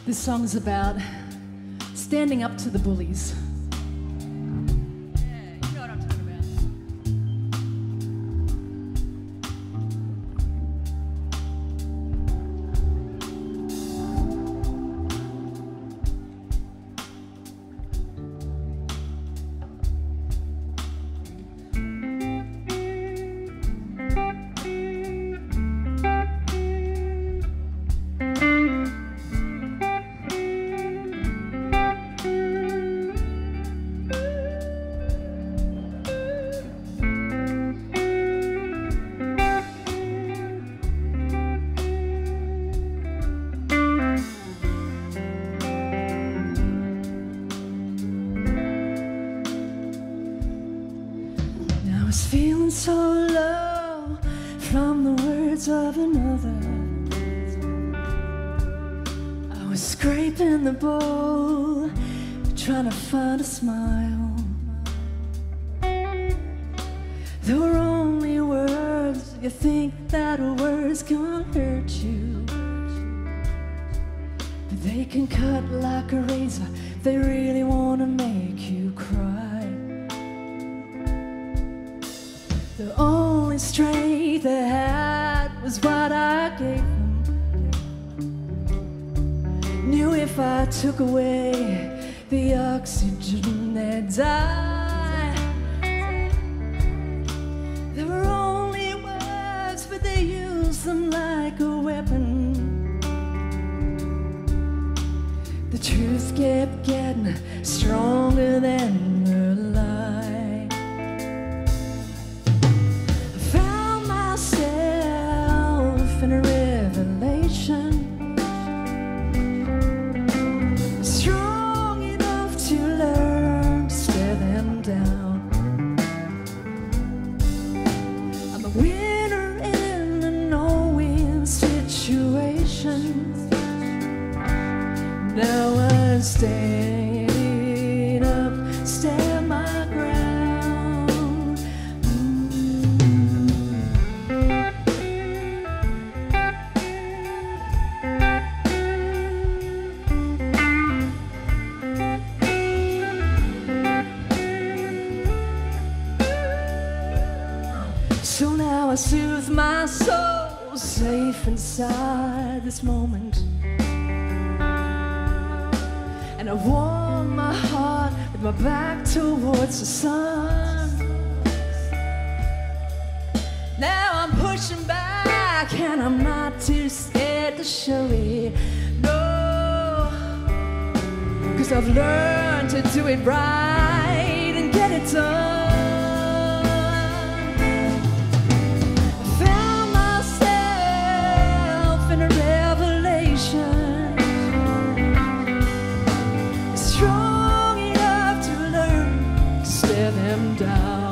This song's about standing up to the bullies. Yeah, you know what I'm talking about. I was feeling so low from the words of another. I was scraping the bowl, trying to find a smile. There were only words, you think that words can't hurt you, but they can cut like a razor. They really want to make you cry. The only strength they had was what I gave them. Knew if I took away the oxygen, they'd die. There were only words, but they used them like a weapon. The truth kept getting stronger than the lie. In a revelation, strong enough to learn to stare them down. I'm a winner in a no-win situation. Now I'm staying up, stand my ground. So now I soothe my soul, safe inside this moment. And I warm my heart with my back towards the sun. Now I'm pushing back and I'm not too scared to show it, no, 'cause I've learned to do it right and get it done. Strong enough to learn to stare them down.